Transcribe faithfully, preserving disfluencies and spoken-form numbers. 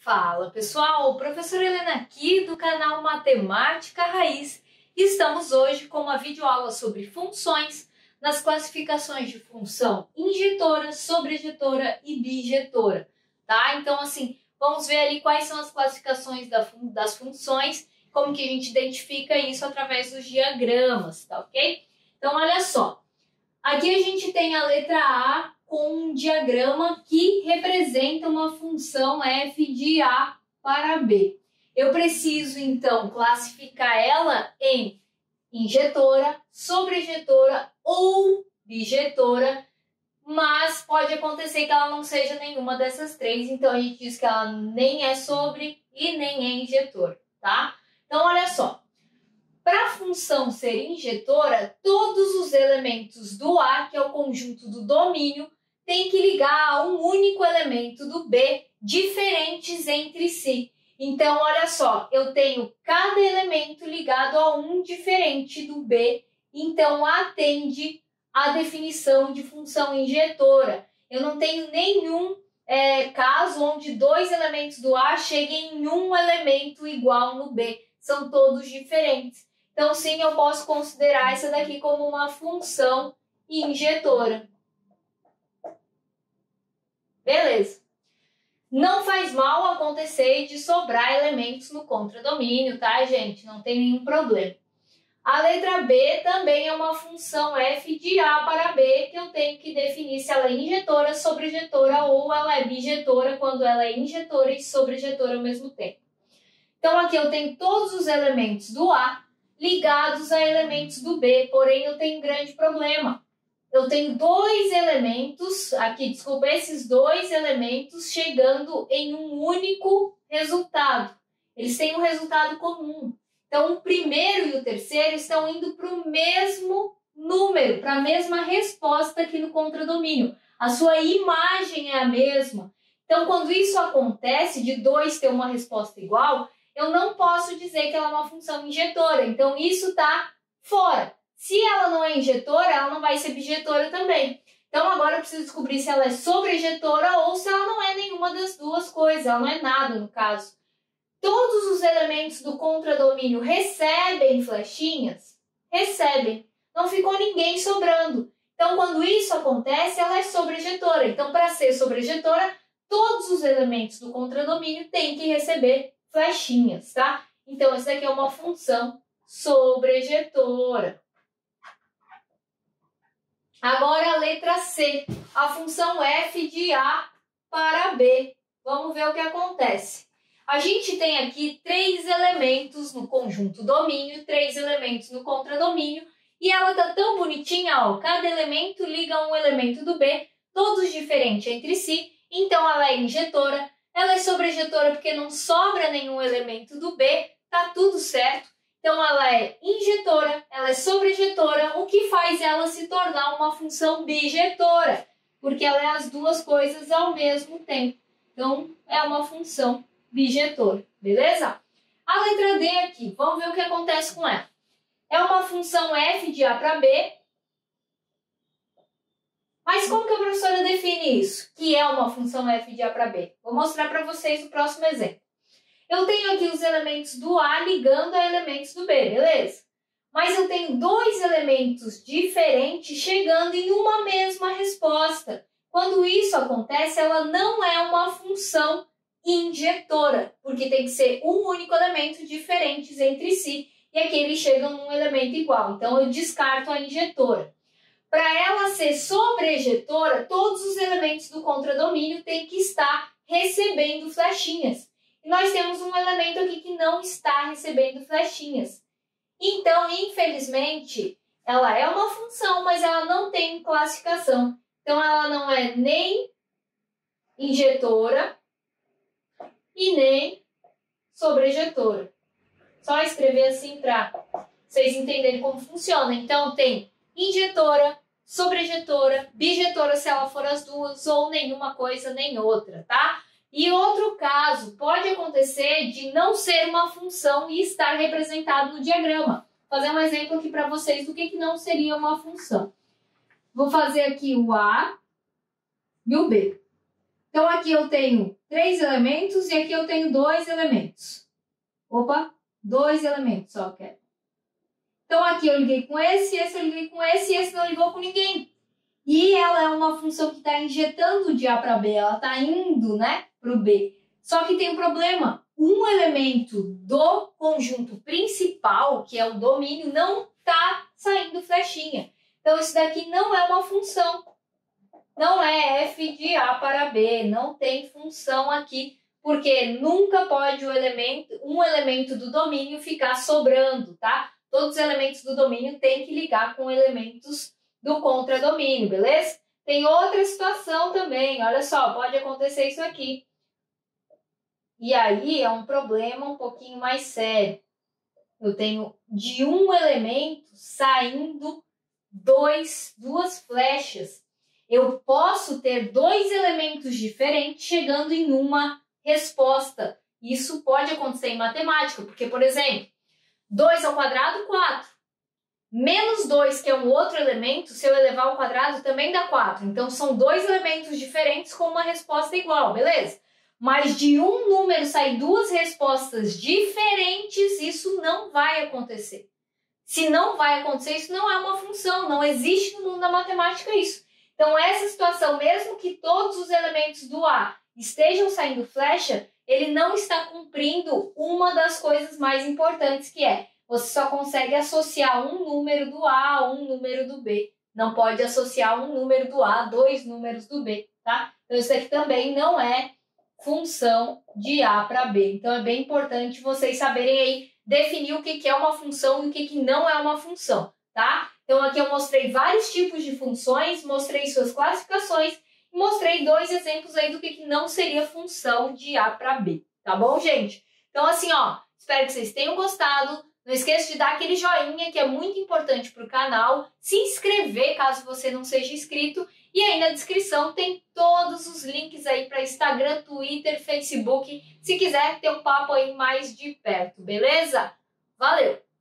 Fala pessoal, professora Helena aqui do canal Matemática Raiz. Estamos hoje com uma videoaula sobre funções nas classificações de função injetora, sobrejetora e bijetora, tá? Então assim, vamos ver ali quais são as classificações das funções, como que a gente identifica isso através dos diagramas, tá ok? Então olha só, aqui a gente tem a letra A com um diagrama que representa uma função f de A para B. Eu preciso, então, classificar ela em injetora, sobrejetora ou bijetora, mas pode acontecer que ela não seja nenhuma dessas três, então a gente diz que ela nem é sobre e nem é injetora, tá? Então, olha só. Para a função ser injetora, todos os elementos do A, que é o conjunto do domínio, tem que ligar a um único elemento do B, diferentes entre si. Então, olha só, eu tenho cada elemento ligado a um diferente do B, então atende à definição de função injetora. Eu não tenho nenhum é, caso onde dois elementos do A cheguem em um elemento igual no B. São todos diferentes. Então, sim, eu posso considerar essa daqui como uma função injetora. Beleza. Não faz mal acontecer de sobrar elementos no contradomínio, tá, gente? Não tem nenhum problema. A letra B também é uma função f de A para B, que eu tenho que definir se ela é injetora, sobrejetora ou ela é bijetora, quando ela é injetora e sobrejetora ao mesmo tempo. Então, aqui eu tenho todos os elementos do A ligados a elementos do B, porém eu tenho um grande problema. Eu tenho dois elementos, aqui, desculpa, esses dois elementos chegando em um único resultado. Eles têm um resultado comum. Então, o primeiro e o terceiro estão indo para o mesmo número, para a mesma resposta aqui no contradomínio. A sua imagem é a mesma. Então, quando isso acontece, de dois ter uma resposta igual, eu não posso dizer que ela é uma função injetora. Então, isso está fora. Se ela não é injetora, ela não vai ser bijetora também. Então, agora eu preciso descobrir se ela é sobrejetora ou se ela não é nenhuma das duas coisas. Ela não é nada, no caso. Todos os elementos do contradomínio recebem flechinhas? Recebem. Não ficou ninguém sobrando. Então, quando isso acontece, ela é sobrejetora. Então, para ser sobrejetora, todos os elementos do contradomínio têm que receber flechinhas, tá? Então, essa daqui é uma função sobrejetora. Agora a letra C, a função f de A para B. Vamos ver o que acontece. A gente tem aqui três elementos no conjunto domínio, três elementos no contradomínio, e ela tá tão bonitinha, ó, cada elemento liga a um elemento do B, todos diferentes entre si, então ela é injetora, ela é sobrejetora porque não sobra nenhum elemento do B, tá tudo certo. Então, ela é injetora, ela é sobrejetora, o que faz ela se tornar uma função bijetora, porque ela é as duas coisas ao mesmo tempo. Então, é uma função bijetora, beleza? A letra D aqui, vamos ver o que acontece com ela. É uma função f de A para B, mas como que a professora define isso? Que é uma função f de A para B? Vou mostrar para vocês o próximo exemplo. Eu tenho aqui os elementos do A ligando a elementos do B, beleza? Mas eu tenho dois elementos diferentes chegando em uma mesma resposta. Quando isso acontece, ela não é uma função injetora, porque tem que ser um único elemento diferentes entre si, e aqui eles chegam num elemento igual. Então, eu descarto a injetora. Para ela ser sobrejetora, todos os elementos do contradomínio têm que estar recebendo flechinhas. E nós temos um elemento aqui que não está recebendo flechinhas. Então, infelizmente, ela é uma função, mas ela não tem classificação. Então, ela não é nem injetora e nem sobrejetora. Só escrever assim para vocês entenderem como funciona. Então, tem injetora, sobrejetora, bijetora se ela for as duas, ou nenhuma coisa nem outra, tá? E outro caso, pode acontecer de não ser uma função e estar representado no diagrama. Vou fazer um exemplo aqui para vocês do que, que não seria uma função. Vou fazer aqui o A e o B. Então, aqui eu tenho três elementos e aqui eu tenho dois elementos. Opa, dois elementos, ó, quero. Então, aqui eu liguei com esse, esse eu liguei com esse e esse não ligou com ninguém. E ela é uma função que está injetando de A para B, ela está indo, né, para o B. Só que tem um problema, um elemento do conjunto principal, que é o domínio, não está saindo flechinha. Então, isso daqui não é uma função. Não é f de A para B, não tem função aqui, porque nunca pode o elemento, um elemento do domínio ficar sobrando, tá? Todos os elementos do domínio têm que ligar com elementos do contradomínio, beleza? Tem outra situação também, olha só, pode acontecer isso aqui. E aí é um problema um pouquinho mais sério. Eu tenho de um elemento saindo dois, duas flechas. Eu posso ter dois elementos diferentes chegando em uma resposta. Isso pode acontecer em matemática, porque, por exemplo, dois ao quadrado, quatro. Menos dois, que é um outro elemento, se eu elevar ao quadrado, também dá quatro. Então, são dois elementos diferentes com uma resposta igual, beleza? Mas de um número sair duas respostas diferentes, isso não vai acontecer. Se não vai acontecer, isso não é uma função, não existe no mundo da matemática isso. Então, essa situação, mesmo que todos os elementos do A estejam saindo flecha, ele não está cumprindo uma das coisas mais importantes, que é você só consegue associar um número do A a um número do B. Não pode associar um número do A a dois números do B, tá? Então, isso aqui também não é função de A para B. Então, é bem importante vocês saberem aí definir o que é uma função e o que não é uma função, tá? Então, aqui eu mostrei vários tipos de funções, mostrei suas classificações e mostrei dois exemplos aí do que não seria função de A para B, tá bom, gente? Então, assim, ó, espero que vocês tenham gostado. Não esqueça de dar aquele joinha, que é muito importante para o canal, se inscrever caso você não seja inscrito, e aí na descrição tem todos os links aí para Instagram, Twitter, Facebook, se quiser ter um papo aí mais de perto, beleza? Valeu!